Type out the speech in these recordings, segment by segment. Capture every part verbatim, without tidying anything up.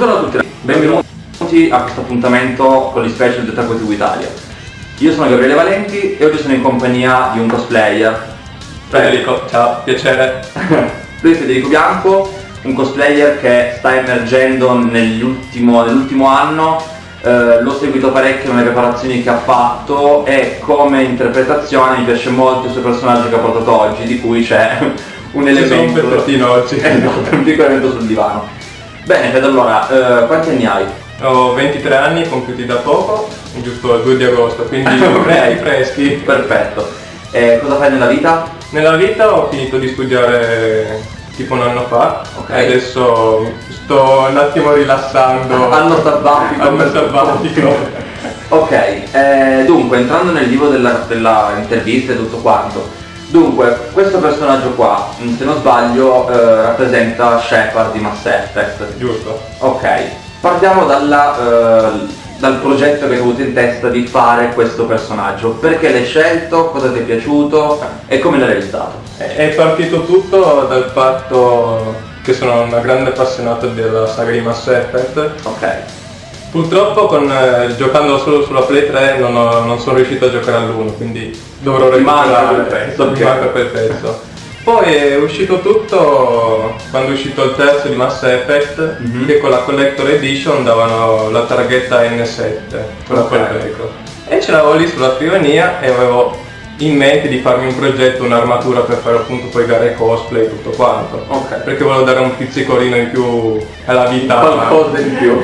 Buongiorno a tutti, benvenuti a questo appuntamento con gli special di Otaku T V Italia. Io sono Gabriele Valenti e oggi sono in compagnia di un cosplayer. Federico, ciao, piacere. Lui è Federico Bianco, un cosplayer che sta emergendo nell'ultimo, nell'ultimo anno. Eh, l'ho seguito parecchio nelle preparazioni che ha fatto e come interpretazione mi piace molto il suo personaggio che ha portato oggi, di cui c'è un elemento. Un pezzettino oggi. Esatto, un piccolo elemento sul divano. Bene, Fede, allora, eh, quanti anni hai? Ho ventitré anni, compiuti da poco, giusto il due di agosto, quindi freschi freschi. Perfetto. E cosa fai nella vita? Nella vita ho finito di studiare tipo un anno fa, okay. E adesso sto un attimo rilassando. Anno sabbatico. Anno sabbatico. Ok, eh, dunque, entrando nel vivo della, della intervista e tutto quanto. Dunque, questo personaggio qua, se non sbaglio, eh, rappresenta Shepard di Mass Effect. Giusto. Ok, partiamo dalla, eh, dal progetto che hai avuto in testa di fare questo personaggio. Perché l'hai scelto, cosa ti è piaciuto e come l'hai realizzato? È partito tutto dal fatto che sono una grande appassionato della saga di Mass Effect. Ok. Purtroppo con, eh, giocando solo sulla Play tre non, ho, non sono riuscito a giocare all'uno, quindi dovrò recuperare quel pezzo. mi manca quel pezzo. Poi è uscito tutto quando è uscito il terzo di Mass Effect, mm-hmm. che con la Collector Edition davano la targhetta N sette, quella okay. col vetro. E ce l'avevo lì sulla scrivania e avevo in mente di farmi un progetto, un'armatura per fare appunto poi gare cosplay e tutto quanto. Okay. Perché volevo dare un pizzicolino in più alla vita. Qualcosa in più.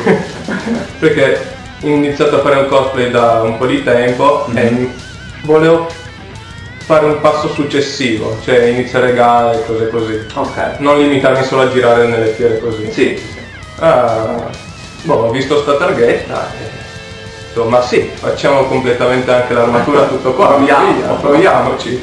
Perché ho iniziato a fare un cosplay da un po' di tempo, mm-hmm. e volevo fare un passo successivo, cioè iniziare gare e cose così. Ok. Non limitarmi solo a girare nelle fiere così. Sì, sì. Ah, boh, ho visto sta targhetta e ma sì, facciamo completamente anche l'armatura, tutto qua, proviamo, via, proviamoci.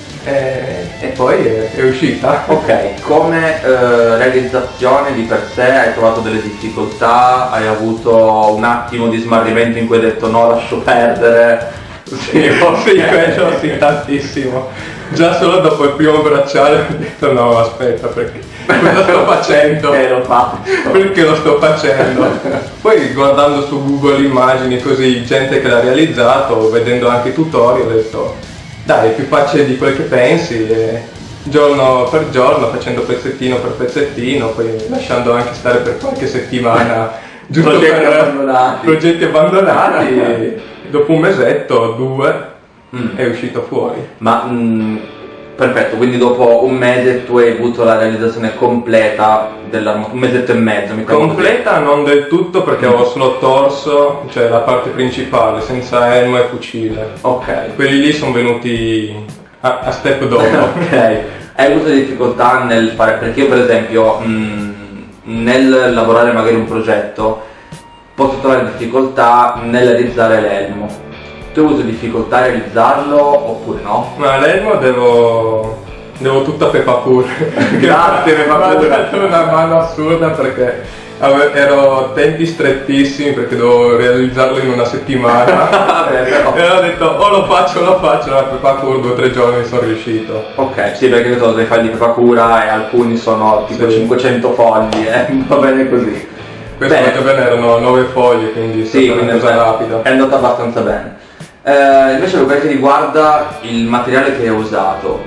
E, e poi è, è uscita. Ok, come eh, realizzazione di per sé hai trovato delle difficoltà? Hai avuto un attimo di smarrimento in cui hai detto no, lascio perdere? Sì, oh, sì, quello sì, tantissimo. Già solo dopo il primo bracciale ho detto no, aspetta, perché cosa sto facendo? Eh, lo faccio. Perché lo sto facendo? Poi guardando su Google immagini così, gente che l'ha realizzato, vedendo anche tutorial, ho detto dai, è più facile di quel che pensi, e giorno per giorno, facendo pezzettino per pezzettino, poi lasciando anche stare per qualche settimana giusto progetti per abbandonati. progetti abbandonati e dopo un mesetto, due, mm. è uscito fuori. Ma mm, perfetto, quindi dopo un mese tu hai avuto la realizzazione completa dell'armatura, un mesetto e mezzo mi completa non del tutto perché avevo solo torso, cioè la parte principale, senza elmo e fucile. Ok. Quelli lì sono venuti a, a step dopo. Ok. Hai avuto difficoltà nel fare, perché io per esempio mh, nel lavorare magari un progetto posso trovare difficoltà nel realizzare l'elmo. Tu hai avuto difficoltà a realizzarlo oppure no? Ma l'elmo devo... devo tutta Peppa Pur. Grazie Peppa Pur. Mi ha dato una mano assurda perché ave- ero a tempi strettissimi perché dovevo realizzarlo in una settimana. Vabbè, però. E ho detto o lo faccio o lo faccio, la Peppa Pur due o tre giorni sono riuscito. Ok, sì, perché io sono dei file di Peppa Cura e alcuni sono tipo sì. cinquecento fogli, eh? Va bene così. Questo Bene. molto bene, erano nove foglie, quindi Sì, è stata una cosa rapida. È andata abbastanza bene. Eh, invece per quel che riguarda il materiale che hai usato,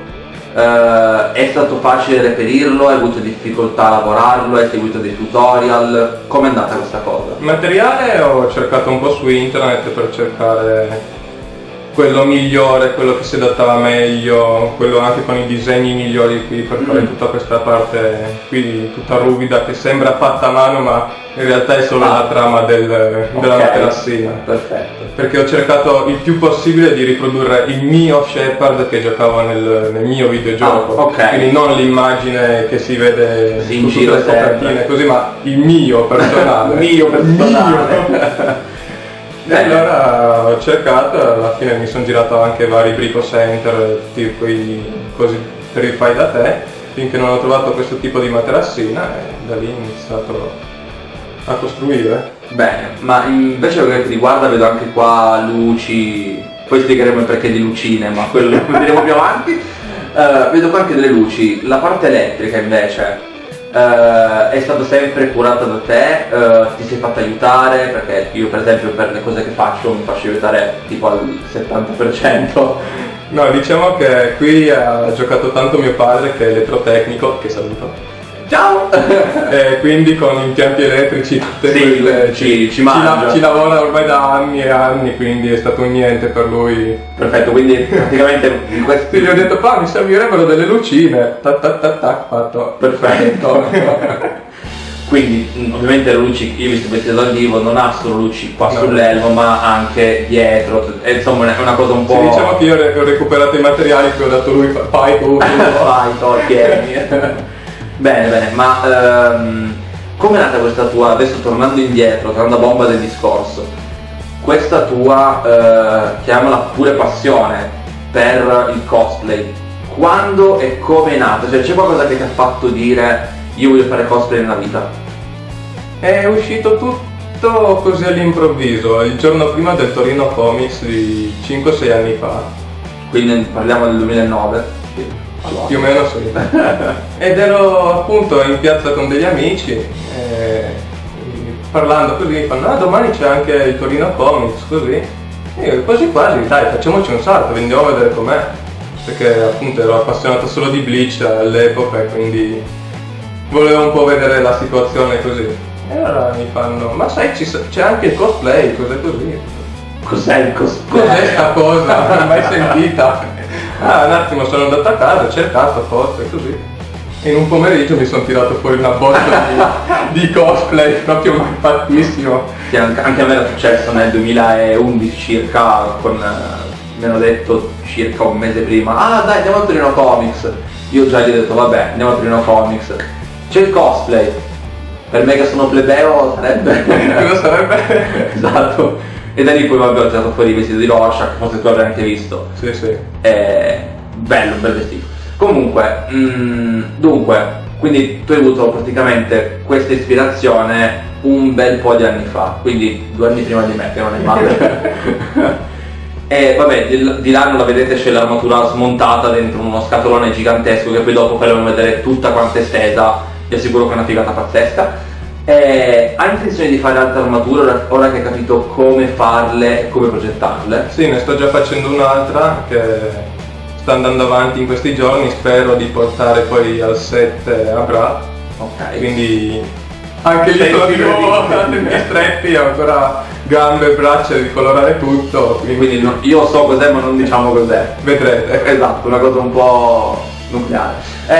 eh, è stato facile reperirlo? Hai avuto difficoltà a lavorarlo? Hai seguito dei tutorial? Com'è andata questa cosa? Il materiale ho cercato un po' su internet per cercare quello migliore, quello che si adattava meglio, quello anche con i disegni migliori qui per fare mm. tutta questa parte qui tutta ruvida che sembra fatta a mano ma in realtà è solo ah. la trama del, della okay. materassina. Perfetto. Perché ho cercato il più possibile di riprodurre il mio Shepard che giocavo nel, nel mio videogioco. Ah, okay. Quindi non l'immagine che si vede sì, su tutte le copertine così, ma il mio personale. mio personale. E allora ho cercato, alla fine mi sono girato anche vari brico center, tutti quei così per il fai da te, finché non ho trovato questo tipo di materassina e da lì ho iniziato a costruire. Bene, ma invece per quel che riguarda vedo anche qua luci, poi spiegheremo il perché di lucine, ma quello lo vedremo più avanti. Uh, vedo qua anche delle luci, la parte elettrica invece, Uh, è stato sempre curato da te, uh, ti sei fatto aiutare, perché io per esempio per le cose che faccio mi faccio aiutare tipo al settanta per cento. No, diciamo che qui ha giocato tanto mio padre, che è elettrotecnico, che saluto. Ciao! E quindi con impianti elettrici tutte sì, quelle, ci, ci, ci, mangia. ci lavora ormai da anni e anni, quindi è stato un niente per lui. Perfetto, quindi praticamente in questi... Gli ho detto, pa, mi servirebbero delle lucine. Tac tac tac tac, fatto. Perfetto. Quindi ovviamente le luci, io mi sto vestito dal vivo, non ha solo luci qua no. sull'elmo, ma anche dietro, e insomma è una cosa un po'... Sì, diciamo che io ho recuperato i materiali che ho dato lui, fai tu. Fai, to, tieni. Bene, bene, ma ehm, come è nata questa tua, adesso tornando indietro, tornando a bomba del discorso, questa tua, eh, chiamala pure passione per il cosplay, quando e come è nata? Cioè c'è qualcosa che ti ha fatto dire io voglio fare cosplay nella vita? È uscito tutto così all'improvviso, il giorno prima del Torino Comics di cinque sei anni fa. Quindi parliamo del duemilanove? Allora. Più o meno sì. Ed ero appunto in piazza con degli amici, e parlando così, mi fanno, ah domani c'è anche il Torino Comics, così. E io quasi quasi, dai facciamoci un salto, andiamo a vedere com'è. Perché appunto ero appassionato solo di Bleach all'epoca e quindi volevo un po' vedere la situazione così. E allora mi fanno, ma sai ci, c'è anche il cosplay, cos'è così? Cos'è il cosplay? Cos'è sta cosa? Non l'ho mai sentita. Ah, un attimo sono andato a casa, ho cercato forse così. E in un pomeriggio mi sono tirato fuori una botta di, di cosplay proprio mai fattissimo. Sì, anche a me era successo nel duemilaundici circa, con, mi hanno detto circa un mese prima, ah dai andiamo al Torino Comics. Io già gli ho detto vabbè andiamo al Torino Comics. C'è il cosplay. Per me che sono plebeo sarebbe... Cosa sarebbe? Esatto. E da lì poi vabbè ho tirato fuori il vestito di Rorschach, forse tu avrai anche visto. Sì, sì. È bello, un bel vestito. Comunque, mh, dunque, quindi tu hai avuto praticamente questa ispirazione un bel po' di anni fa, quindi due anni prima di me, che non è male. E vabbè, di, di là non la vedete, c'è l'armatura smontata dentro uno scatolone gigantesco che poi dopo faremo vedere tutta quanta estesa, vi assicuro che è una figata pazzesca. Eh, hai intenzione di fare altre armature ora, ora che hai capito come farle e come progettarle? Sì, ne sto già facendo un'altra che sta andando avanti in questi giorni, spero di portare poi al set a Bra. Ok. Quindi anche lì sono di nuovo tempi stretti, ho ancora gambe e braccia di colorare tutto. Quindi, quindi no, io so cos'è ma non diciamo cos'è. Vedrete. Esatto, una cosa un po' nucleare.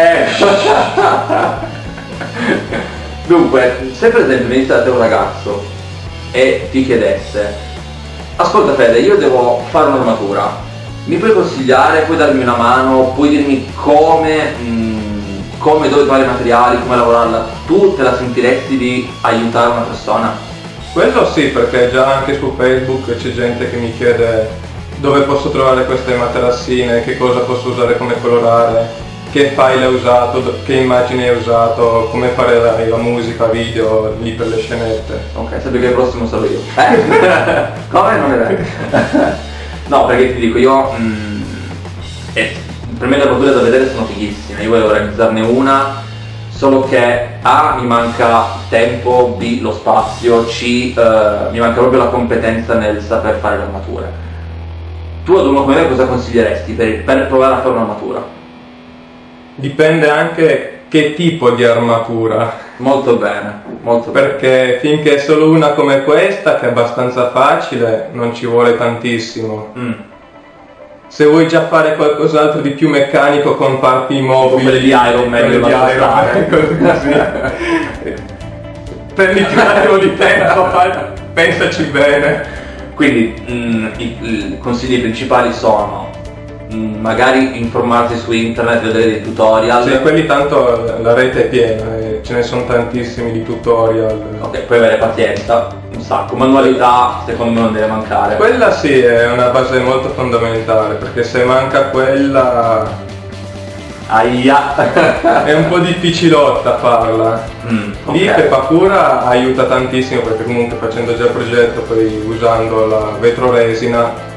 Eh. Dunque, se per esempio venisse da te un ragazzo e ti chiedesse ascolta Fede, io devo fare un'armatura, mi puoi consigliare, puoi darmi una mano, puoi dirmi come, mh, come, dove trovare i materiali, come lavorarla, tu te la sentiresti di aiutare una persona? Quello sì, perché già anche su Facebook c'è gente che mi chiede dove posso trovare queste materassine, che cosa posso usare, come colorare, che file hai usato, che immagini hai usato, come fare la, la musica, video lì per le scenette. Ok, sappi che il prossimo sarò io. Eh? Come? Non è vero. No, perché ti dico, io mh, eh, per me le armature da vedere sono fighissime, io voglio organizzarne una, solo che A mi manca tempo, B lo spazio, C eh, mi manca proprio la competenza nel saper fare le armature. Tu ad uno come me cosa consiglieresti per, per provare a fare un'armatura? Dipende anche che tipo di armatura. Molto bene, molto bene. Perché finché è solo una come questa, che è abbastanza facile, non ci vuole tantissimo. Mm. Se vuoi già fare qualcos'altro di più meccanico con parti mobili, come di Iron Man, di Iron Man, così. Prendi più un attimo di tempo, pensaci bene. Quindi mh, i, i consigli principali sono magari informarsi su internet, vedere dei tutorial. Sì, quelli tanto la rete è piena, e ce ne sono tantissimi di tutorial. Ok, puoi avere pazienza, un sacco, manualità secondo me non deve mancare. Quella sì, è una base molto fondamentale, perché se manca quella... Aia! È un po' difficilotta farla. Mm, okay. Lì che fa cura aiuta tantissimo, perché comunque facendo già il progetto, poi usando la vetroresina,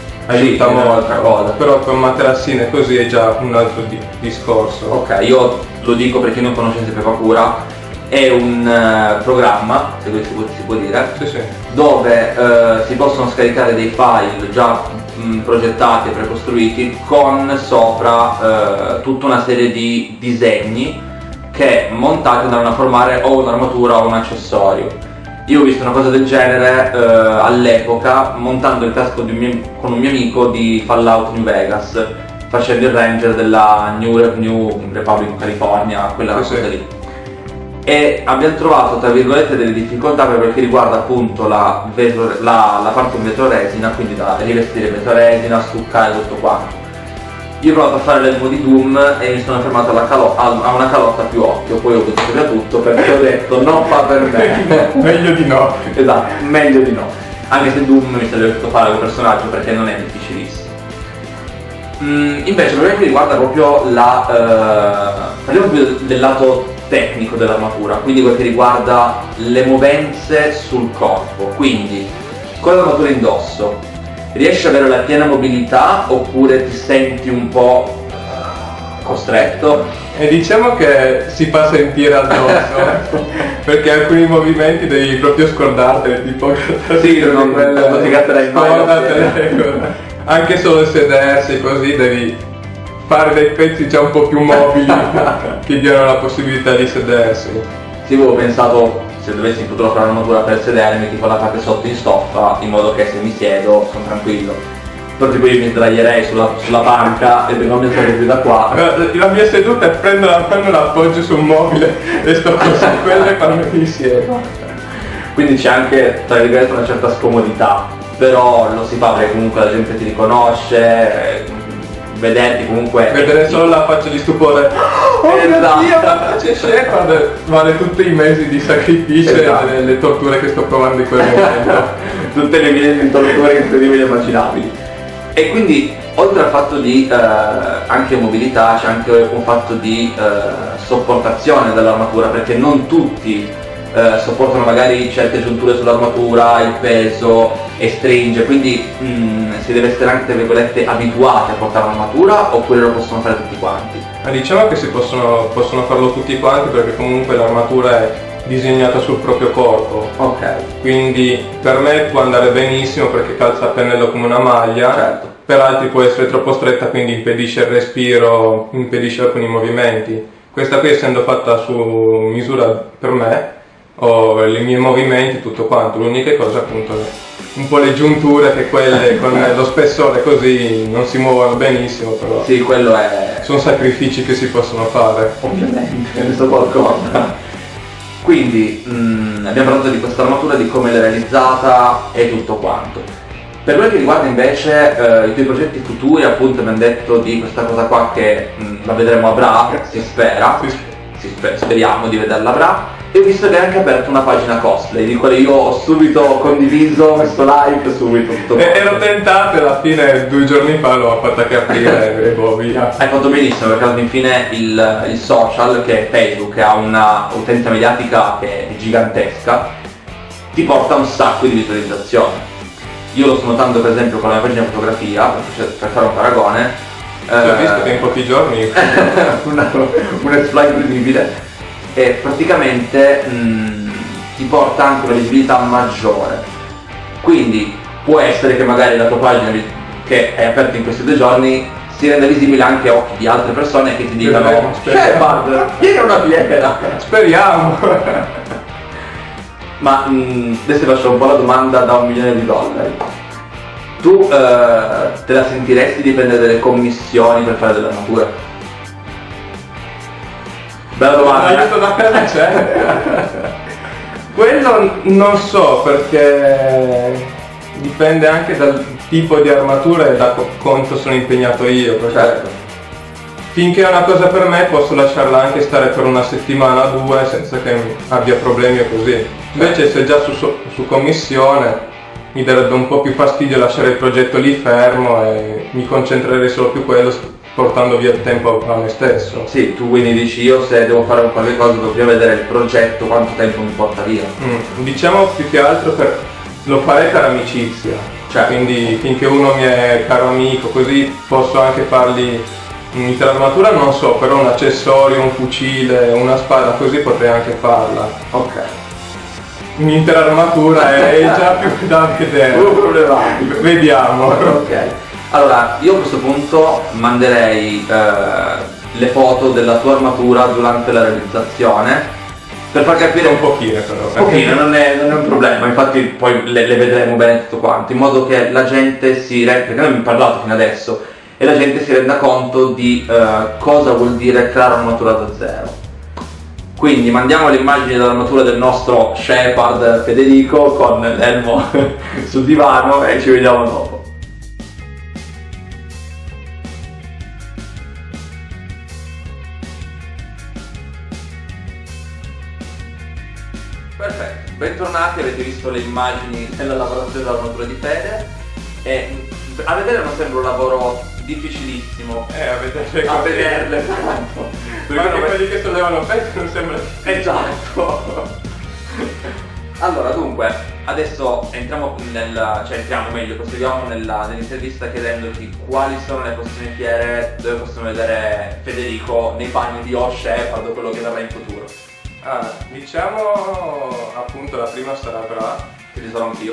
aiuta sì, molto, un'altra cosa. Però con materassine così è già un altro di- discorso. Ok, io lo dico per chi non conosce Sepepakura, è un uh, programma, se così si può, si può dire, sì, sì. dove uh, si possono scaricare dei file già mh, progettati e precostruiti con sopra uh, tutta una serie di disegni che montati andranno a formare o un'armatura o un accessorio. Io ho visto una cosa del genere uh, all'epoca montando il casco di un mio, con un mio amico di Fallout New Vegas, facendo il ranger della New, New Republic California, quella sì, cosa sì. lì. E abbiamo trovato tra virgolette delle difficoltà per quel che riguarda appunto la, vetro, la, la parte in vetroresina, quindi da rivestire vetroresina, stuccare tutto quanto. Io ho provato a fare l'elmo di Doom e mi sono fermato alla calo- a una calotta più occhio, poi ho buttato via tutto perché ho detto non fa per me. Meglio di no. Esatto, meglio di no. Anche se Doom mi sarebbe dovuto fare quel personaggio perché non è difficilissimo. Mm, invece per quel che riguarda proprio la... Eh, parliamo più del lato tecnico dell'armatura, quindi quel che riguarda le movenze sul corpo. Quindi con l'armatura indosso riesci ad avere la piena mobilità oppure ti senti un po' costretto? E diciamo che si fa sentire addosso perché alcuni movimenti devi proprio scordartene, tipo sì, non, non ti gatterai mai. Anche solo sedersi così devi fare dei pezzi già un po' più mobili che diano la possibilità di sedersi. Sì, avevo pensato se dovessi poter fare un'armatura per sedermi, tipo la parte sotto in stoffa, in modo che se mi siedo sono tranquillo. Però tipo io mi sdraierei sulla, sulla panca e non mi sarei più da qua. La mia seduta è prendo la mano, la appoggio su un mobile e sto così, quello è quando mi siedo. Quindi c'è anche, tra virgolette, una certa scomodità, però lo si fa perché comunque la gente ti riconosce, vederti comunque... Vedere solo la faccia di stupore, oh esatto. Mio Dio, la c'è Shepard, vale tutti i mesi di sacrificio esatto. E le torture che sto provando in quel momento. Tutte le mie di torture incredibili e immaginabili. E quindi, oltre al fatto di eh, anche mobilità, c'è anche un fatto di eh, sopportazione dell'armatura, perché non tutti eh, sopportano magari certe giunture sull'armatura, il peso e stringe, quindi mh, si deve essere anche, tra virgolette, abituati a portare l'armatura, oppure lo possono fare tutti quanti? Ma diciamo che si possono, possono farlo tutti quanti, perché comunque l'armatura è disegnata sul proprio corpo. Ok. Quindi per me può andare benissimo perché calza a pennello come una maglia. Certo. Per altri può essere troppo stretta, quindi impedisce il respiro, impedisce alcuni movimenti. Questa qui, essendo fatta su misura per me, ho i miei movimenti, tutto quanto. L'unica cosa appunto è un po' le giunture, che quelle con lo spessore così non si muovono benissimo, però sì, quello è... sono sacrifici che si possono fare. Ovviamente, ne so qualcosa. Quindi mh, abbiamo parlato di questa armatura, di come l'è realizzata e tutto quanto. Per quello che riguarda invece eh, i tuoi progetti futuri, appunto abbiamo detto di questa cosa qua che mh, la vedremo a Bra, si spera, si sper- speriamo di vederla a Bra. E ho visto che hai anche aperto una pagina cosplay, di quale io ho subito condiviso, messo like, subito tutto. E ero tentato e alla fine due giorni fa l'ho fatta capire e boh, via. Hai fatto benissimo, perché alla fine il, il social, che è Facebook, che ha una utenza mediatica che è gigantesca, ti porta un sacco di visualizzazioni. Io lo sto notando per esempio con la mia pagina fotografia, per, per fare un paragone. Ti ho eh, visto che in pochi giorni una, un exploit incredibile. E praticamente mh, ti porta anche una visibilità maggiore. Quindi può essere che magari la tua pagina che è aperta in questi due giorni si renda visibile anche a occhi di altre persone che ti dicano Shepard, vieni a una fiera. Speriamo. Ma mh, adesso ti faccio un po' la domanda da un milione di dollari. Tu eh, te la sentiresti di prendere delle commissioni per fare delle armature? Bella domanda. L'aiuto da casa c'è. Quello non so, perché dipende anche dal tipo di armatura e da quanto sono impegnato io. Certo. Finché è una cosa per me posso lasciarla anche stare per una settimana o due senza che abbia problemi o così. Invece se già su, su commissione mi darebbe un po' più fastidio lasciare il progetto lì fermo e mi concentrerei solo più quello, portando via il tempo a me stesso. Sì, tu quindi dici io se devo fare un qualche cosa devo prima vedere il progetto, quanto tempo mi porta via. Mm, diciamo più che altro per lo farei per amicizia, cioè quindi finché uno mi è caro amico così posso anche fargli Un'intera armatura non so, però un accessorio, un fucile, una spada così potrei anche farla. Ok. Un'intera armatura è già più da vedere. Vediamo. Ok. Allora, io a questo punto manderei eh, le foto della tua armatura durante la realizzazione per far capire un pochino però. Un pochino, non è, non è un problema, infatti poi le, le vedremo bene tutto quanto, in modo che la gente si renda, perché noi abbiamo parlato fino adesso, e la gente si renda conto di eh, cosa vuol dire creare un'armatura da zero. Quindi mandiamo le immagini dell'armatura del nostro Shepard Federico con l'elmo sul divano e ci vediamo dopo. Perfetto, bentornati, avete visto le immagini della lavorazione dell'armatura di Fede e a vedere non sembra un lavoro difficilissimo. Eh, a vederle, a vederle tanto. Perché Perché quelli che sollevano peso non sembra esatto. Allora, dunque, adesso entriamo nel, cioè entriamo meglio, proseguiamo nella, nell'intervista chiedendoti quali sono le prossime fiere dove possiamo vedere Federico nei panni di O Shepard o quello che verrà in futuro. Ah, diciamo appunto la prima sarà Bra, Che ci sarò anch'io.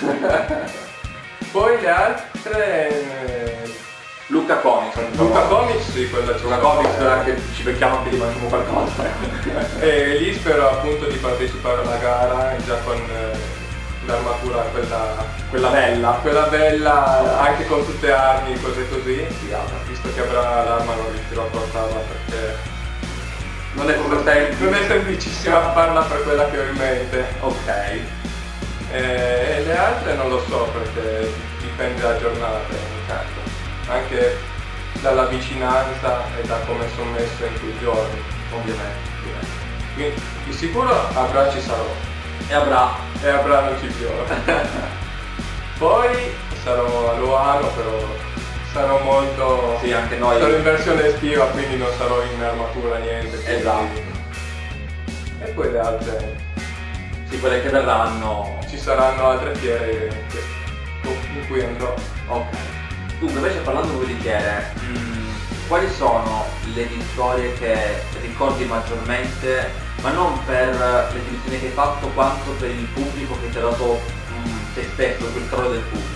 poi le altre eh, Luca Comics. Luca Comics, sì, quella ci Luca Comics, anche ci becchiamo anche di mangiamo qualcosa. E lì spero appunto di partecipare alla gara già con eh, l'armatura quella, Quella bella. quella bella, anche con tutte le armi, cose così, visto che avrà l'arma non riuscirò a portarla perché Non è come te. non è semplicissima farla per quella che ho in mente. Ok. E, e le altre non lo so perché dipende da giornate, Certo. anche dalla vicinanza e da come sono messo in quei giorni. Ovviamente. Quindi di sicuro a Bra ci sarò E avrà. e a Bra non ci piove. Poi sarò a Loano, però sarò molto... Sì, anche noi. sarò in versione estiva, quindi non sarò in armatura niente. quindi- Esatto. E poi le altre... Sì, quelle che verranno. ci saranno altre fiere che- in cui andrò. Ok. Dunque, invece parlando proprio di fiere, mh, quali sono le vittorie che ricordi maggiormente, ma non per le edizioni che hai fatto, quanto per il pubblico che ti ha dato mh, te stesso, quel calore del pubblico?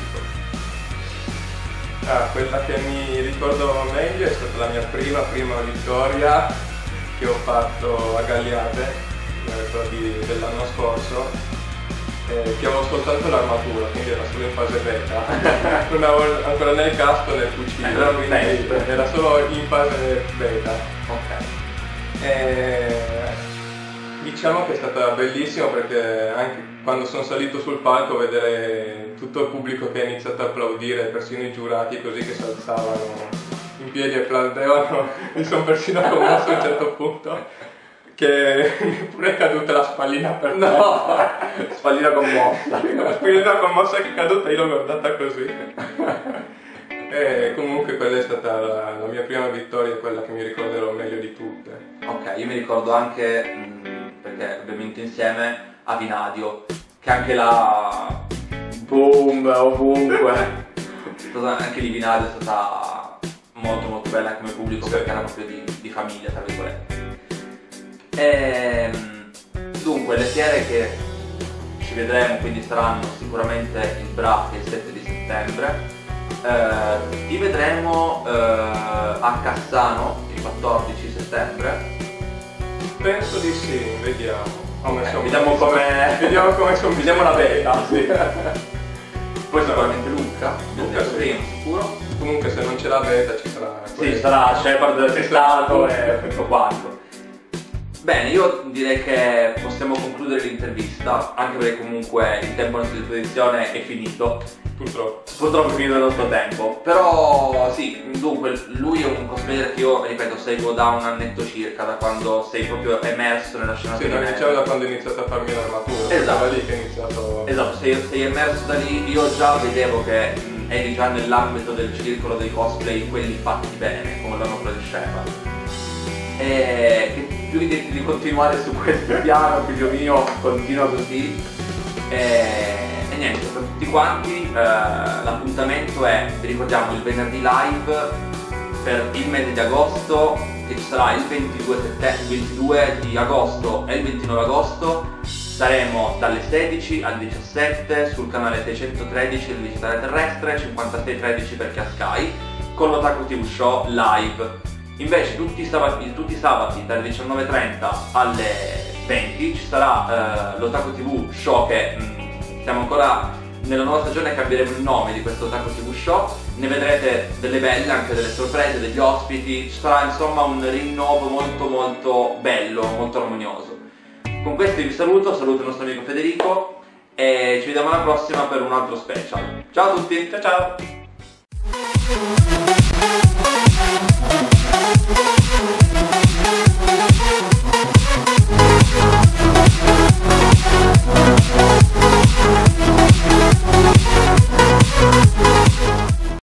Ah, quella che mi ricordo meglio è stata la mia prima, prima vittoria che ho fatto a Gagliate, quella di- dell'anno scorso, eh, che avevo soltanto l'armatura, quindi era solo in fase beta, non avevo ancora né il casco né il fucile, Era un quindi test. era solo in fase beta. Ok. E diciamo che è stata bellissima perché anche quando sono salito sul palco vedere tutto il pubblico che ha iniziato a applaudire, persino i giurati così che si alzavano in piedi e applaudevano, mi sono persino commosso a un certo punto che pure è caduta la spallina per terra. No! Spallina commossa. La spallina commossa che è caduta, io l'ho guardata così. E comunque quella è stata la, la mia prima vittoria, quella che mi ricorderò meglio di tutte. Ok, io mi ricordo anche, mh, perché abbiamo vinto insieme, a Vinadio, che anche la boom ovunque. È stata- anche lì Vinadio è stata molto molto bella come pubblico, Sì. perché era proprio di, di famiglia, tra virgolette. Ehm, dunque, le fiere che ci vedremo quindi saranno sicuramente il Bra, che è il sette di settembre. Eh, ti vedremo eh, a Cassano il quattordici settembre. Penso di sì, vediamo. Come Eh, sono vediamo messo. come Vediamo come sono vediamo la beta. sì. Poi sicuramente Luca, Luca, sì. prima sicuro. Comunque se non c'è la beta ci sarà Sì, questo. sarà Shepard testato e tutto quanto. Bene, io direi che possiamo concludere l'intervista, anche perché comunque il tempo a nostra disposizione è finito. Purtroppo. Purtroppo è finito il nostro tempo. Però sì, dunque lui è un cosplayer che io, ripeto, seguo da un annetto circa, da quando sei proprio emerso nella scena Sì, non femminile. diciamo da quando ho iniziato a farmi l'armatura. Esatto. Stava lì che ho iniziato. Esatto, sei, sei emerso da lì, io già vedevo che mh, eri già nell'ambito del circolo dei cosplay, quelli fatti bene, come l'armatura di Shepard. E che più di, di continuare su questo piano, figlio mio, continua così. E, e niente, per tutti quanti eh, l'appuntamento è, vi ricordiamo, il venerdì live per il mese di agosto, che ci sarà il ventidue, settembre, il ventidue di agosto e il ventinove agosto. Saremo dalle sedici alle diciassette sul canale seicentotredici del digitale terrestre, cinquantasei tredici per chi ha Sky, con l'Otaku ti vu Show live. Invece tutti i sabati, tutti i sabati dalle diciannove e trenta alle venti ci sarà eh, l'Otaku ti vu Show, che mh, siamo ancora nella nuova stagione, cambieremo il nome di questo Otaku ti vu Show, ne vedrete delle belle, anche delle sorprese, degli ospiti, ci sarà insomma un rinnovo molto molto bello, molto armonioso. Con questo vi saluto, saluto il nostro amico Federico e ci vediamo alla prossima per un altro special. Ciao a tutti, ciao ciao!